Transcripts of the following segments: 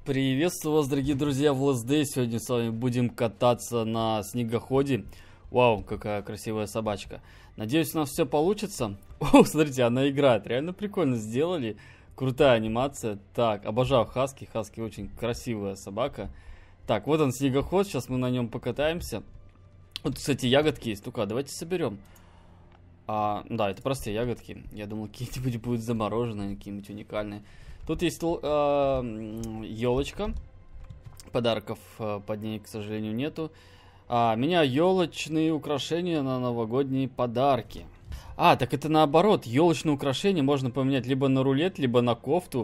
Приветствую вас, дорогие друзья, в Last Day. Сегодня с вами будем кататься на снегоходе. Вау, какая красивая собачка. Надеюсь, у нас все получится. О, смотрите, она играет. Реально прикольно сделали. Крутая анимация. Так, обожаю Хаски. Хаски очень красивая собака. Так, вот он снегоход. Сейчас мы на нем покатаемся. Вот, кстати, ягодки есть. Ну-ка, давайте соберем. Да, это простые ягодки. Я думал, какие-нибудь будут замороженные, какие-нибудь уникальные. Тут есть елочка. Подарков под ней, к сожалению, нету. Меня елочные украшения на новогодние подарки. Так это наоборот. Елочные украшения можно поменять либо на рулет, либо на кофту.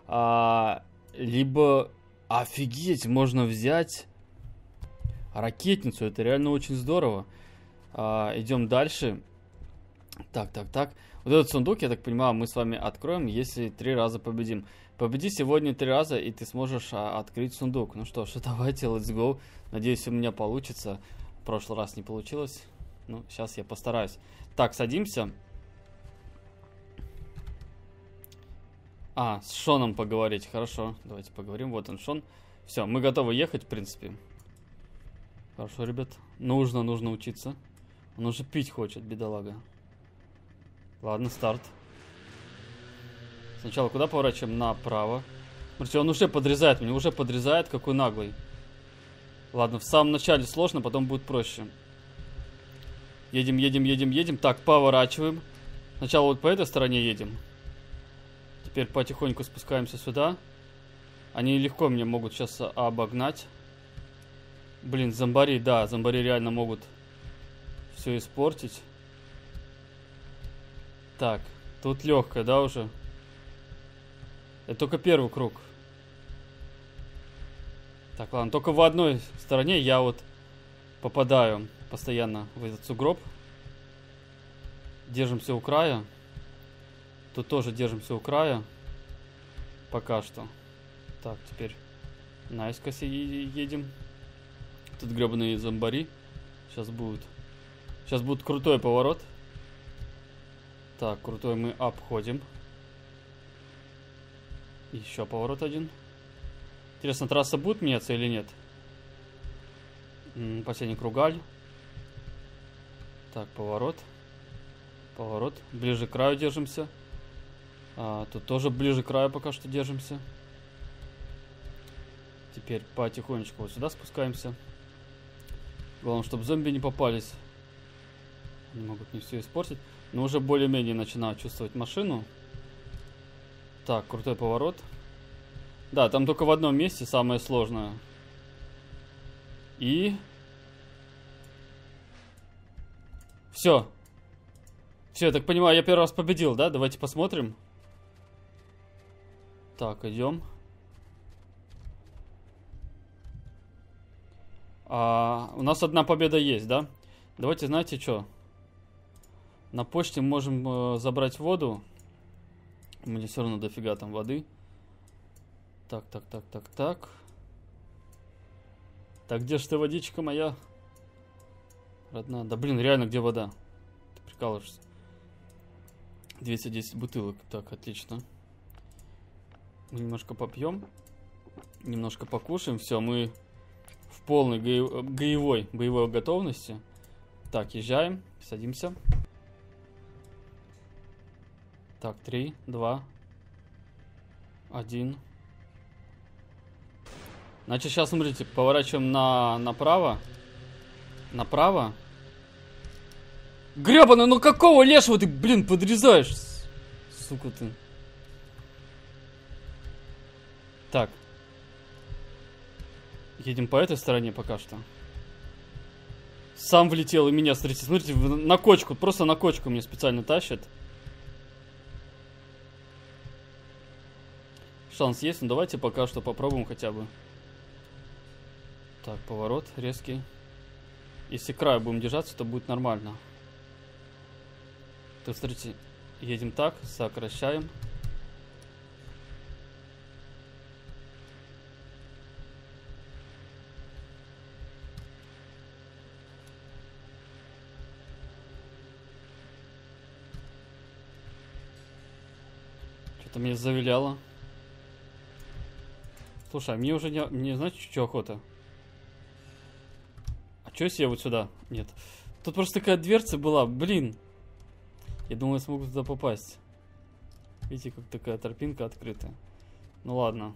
Либо, офигеть, можно взять ракетницу. Это реально очень здорово. Идем дальше. Так. Вот этот сундук, я так понимаю, мы с вами откроем, если 3 раза победим. Победи сегодня 3 раза, и ты сможешь открыть сундук. Ну что ж, давайте, let's go. Надеюсь, у меня получится. В прошлый раз не получилось. Ну, сейчас я постараюсь. Так, садимся. С Шоном поговорить. Хорошо, давайте поговорим. Вот он, Шон. Все, мы готовы ехать, в принципе. Хорошо, ребят. Нужно учиться. Он уже пить хочет, бедолага. Ладно, старт. Сначала куда поворачиваем? Направо. Смотрите, он уже подрезает меня, уже подрезает, какой наглый. Ладно, в самом начале сложно, потом будет проще. Едем. Так, поворачиваем. Сначала вот по этой стороне едем. Теперь потихоньку спускаемся сюда. Они легко меня могут сейчас обогнать. Блин, зомбари, да, зомбари реально могут все испортить. Так, тут легкая, да, уже? Это только первый круг. Так, ладно, только в одной стороне я вот попадаю постоянно в этот сугроб. Держимся у края. Тут тоже держимся у края. Пока что. Так, теперь наискось едем. Тут гребаные зомбари. Сейчас будет крутой поворот. Так, крутой мы обходим. Еще поворот один. Интересно, трасса будет меняться или нет? Последний кругаль. Так, поворот. Ближе к краю держимся. Тут тоже ближе к краю пока что держимся. Теперь потихонечку вот сюда спускаемся. Главное, чтобы зомби не попались. Они могут не все испортить. Но уже более-менее начинаю чувствовать машину. Так, крутой поворот. Да, там только в одном месте самое сложное. И... Все, я так понимаю, я первый раз победил, да? Давайте посмотрим. Так, идем. У нас одна победа есть, да? Давайте, знаете что? На почте можем забрать воду. У меня все равно дофига там воды. Так. Так, где ж ты, водичка моя? Родная. Да блин, реально, где вода? Ты прикалываешься. 210 бутылок. Так, отлично. Мы немножко попьем. Немножко покушаем. Все, мы в полной боевой готовности. Так, езжаем. Садимся. Так, 3, 2, 1. Значит, сейчас, смотрите, поворачиваем направо. Направо. Гребаный, ну какого лешего ты, блин, подрезаешь? Сука ты. Так. Едем по этой стороне пока что. Сам влетел и меня, смотрите, на кочку. Просто на кочку мне специально тащат. Шанс есть, но давайте пока что попробуем хотя бы. Так, поворот резкий. Если края будем держаться, то будет нормально. Так, смотрите, едем так, сокращаем. Что-то меня завиляло. Слушай, а мне уже не знаете, что охота? А что если я вот сюда? Нет. Тут просто такая дверца была, блин. Я думал, я смогу туда попасть. Видите, как такая тропинка открытая. Ну ладно.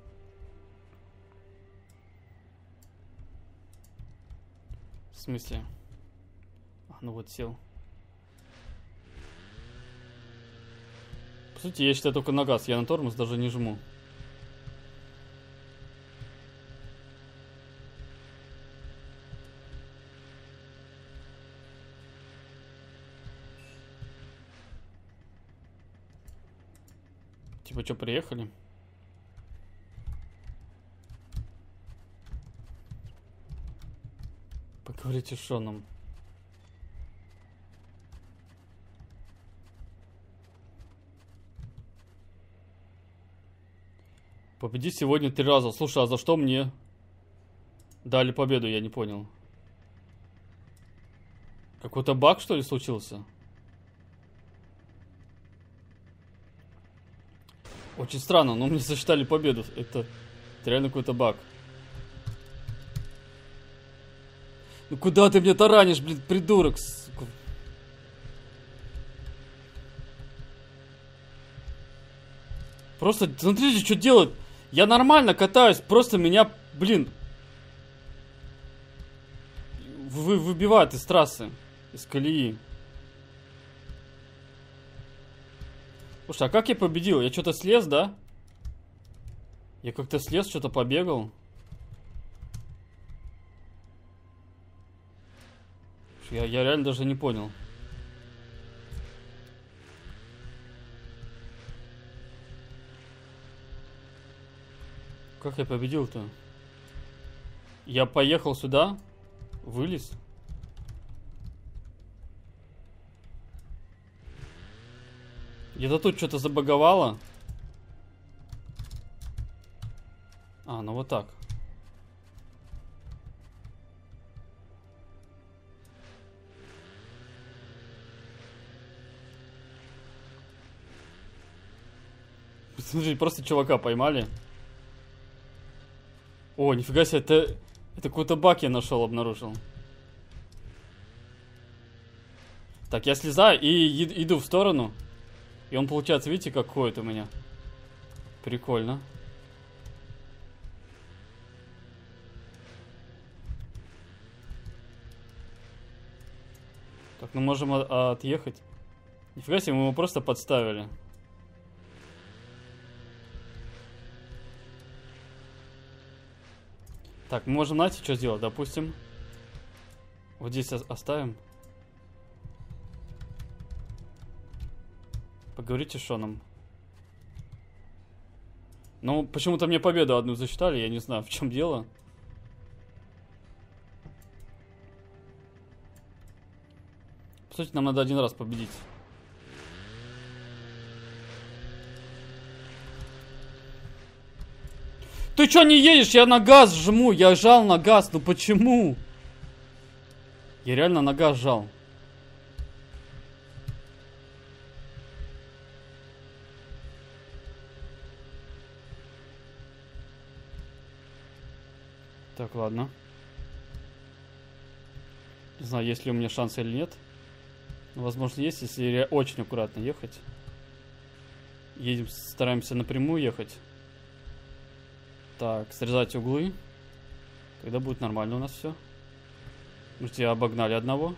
В смысле? А, ну вот сел. По сути, я считаю только на газ. Я на тормоз даже не жму. Типа, что, приехали? Поговорите с Шоном. Победи сегодня 3 раза. Слушай, а за что мне дали победу? Я не понял. Какой-то баг, что ли, случился? Очень странно, но мне засчитали победу. Это реально какой-то баг. Ну куда ты меня таранишь, блин, придурок, сука? Просто смотрите, что делает. Я нормально катаюсь, просто меня, блин, выбивает из трассы, из колеи. Слушай, а как я победил? Я что-то слез, да? Я как-то слез, что-то побегал. Я реально даже не понял. Как я победил-то? Я поехал сюда, вылез. Где-то тут что-то забаговало. А, ну вот так. Смотри, просто чувака поймали. О, нифига себе, это какой-то баг я нашел, обнаружил. Так, я слезаю и иду в сторону. И он, получается, видите, как ходит у меня. Прикольно. Так, ну можем отъехать. Нифига себе, мы его просто подставили. Так, мы можем, знаете, что сделать? Допустим, вот здесь оставим. Поговорите с Шоном. Ну, почему-то мне победу одну засчитали, я не знаю, в чем дело. По сути, нам надо 1 раз победить. Ты чё не едешь? Я на газ жму, я жал на газ, ну почему? Я реально на газ жал. Так, ладно. Не знаю, есть ли у меня шансы или нет. Возможно, есть, если очень аккуратно ехать. Едем, стараемся напрямую ехать. Так, срезать углы. Тогда будет нормально у нас все. Можете, обогнали одного.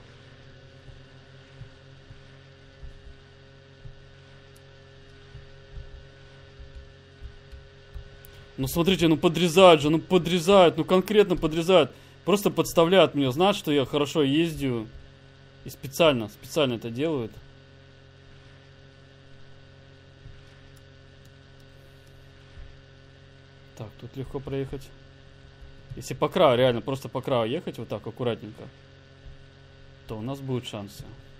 Ну смотрите, ну подрезают же, ну подрезают, ну конкретно подрезают. Просто подставляют мне, знают, что я хорошо ездю. И специально это делают. Так, тут легко проехать. Если по краю, реально, просто по краю ехать вот так аккуратненько, то у нас будут шансы.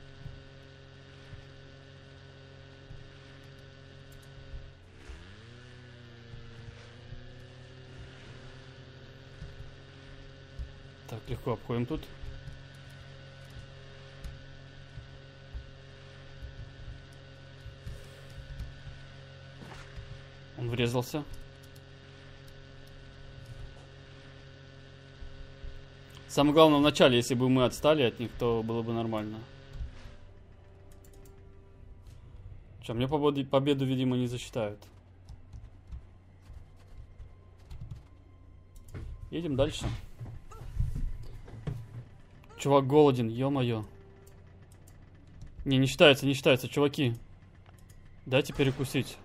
Так, легко обходим тут. Он врезался. Самое главное в начале, если бы мы отстали от них, то было бы нормально. Че, мне победу, видимо, не засчитают. Едем дальше. Чувак голоден, ё-моё. Не считается, чуваки. Дайте перекусить.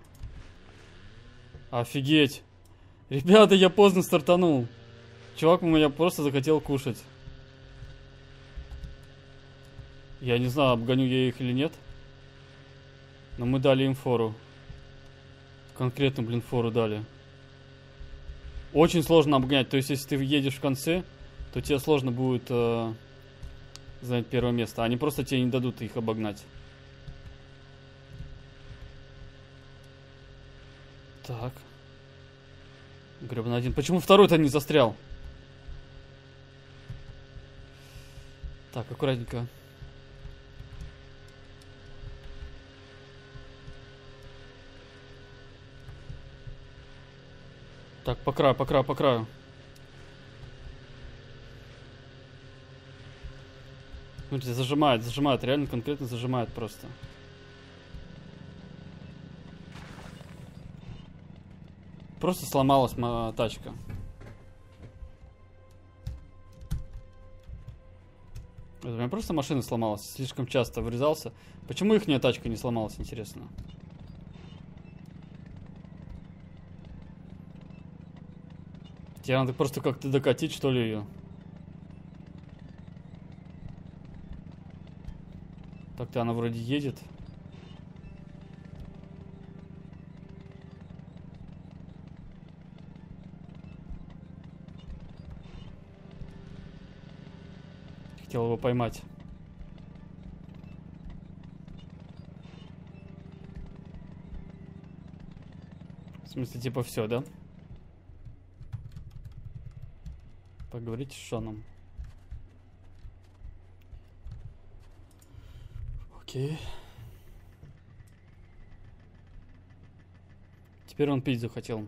Офигеть. Ребята, я поздно стартанул. Чувак у меня просто захотел кушать. Я не знаю, обгоню я их или нет. Но мы дали им фору. Конкретно, блин, фору дали. Очень сложно обгонять. То есть, если ты едешь в конце, то тебе сложно будет занять первое место. Они просто тебе не дадут их обогнать. Так. Гребаный один. Почему второй-то не застрял? Так, аккуратненько. Так, по краю. Смотрите, зажимает, реально конкретно зажимает просто. Просто сломалась моя тачка. У меня просто машина сломалась, слишком часто врезался. Почему ихняя тачка не сломалась, интересно? Тебе надо просто как-то докатить, что ли, ее. Так-то она вроде едет. Хотел его поймать. В смысле, типа все, да? Поговорите с Шоном. Окей. Теперь он пить захотел.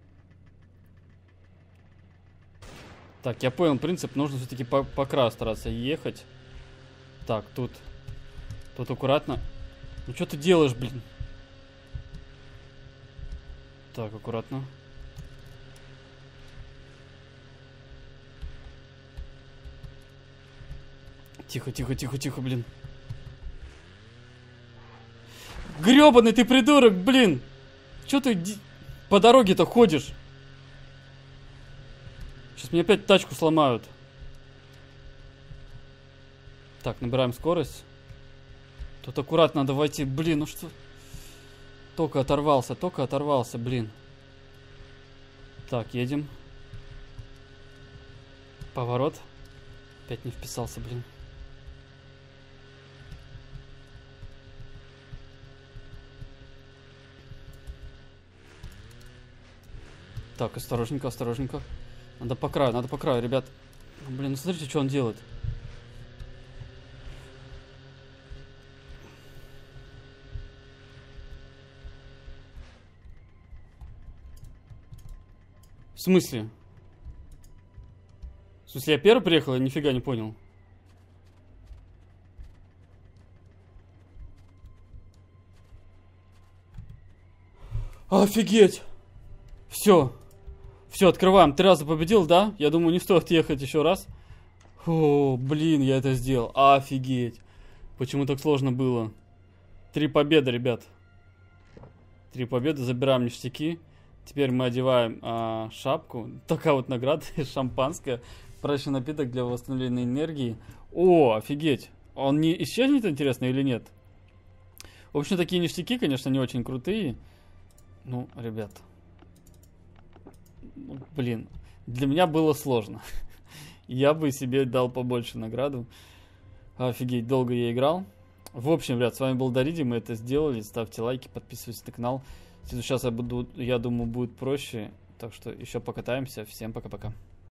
Так, я понял принцип. Нужно все-таки по краю стараться ехать. Так, тут аккуратно. Ну что ты делаешь, блин? Так, аккуратно. Тихо, блин. Грёбаный ты придурок, блин! Чё ты по дороге-то ходишь? Сейчас мне опять тачку сломают. Так, набираем скорость. Тут аккуратно надо войти. Блин, ну что? Только оторвался, блин. Так, едем. Поворот. Опять не вписался, блин. Так, осторожненько. Надо по краю, ребят. Блин, ну смотрите, что он делает. В смысле? В смысле, я первый приехал? Я нифига не понял. Офигеть! Все, открываем. 3 раза победил, да? Я думаю, не стоит ехать еще раз. О, блин, я это сделал. Офигеть. Почему так сложно было? 3 победы, ребят. 3 победы, забираем ништяки. Теперь мы одеваем шапку. Такая вот награда, шампанское. Прочный напиток для восстановления энергии. О, офигеть. Он не исчезнет, интересно, или нет? В общем, такие ништяки, конечно, не очень крутые. Ну, ребят. Ну, блин, для меня было сложно. Я бы себе дал побольше награду. Офигеть, долго я играл. В общем, ребят, с вами был Дариди, мы это сделали. Ставьте лайки, подписывайтесь на канал. Сейчас я думаю, будет проще. Так что еще покатаемся. Всем пока-пока.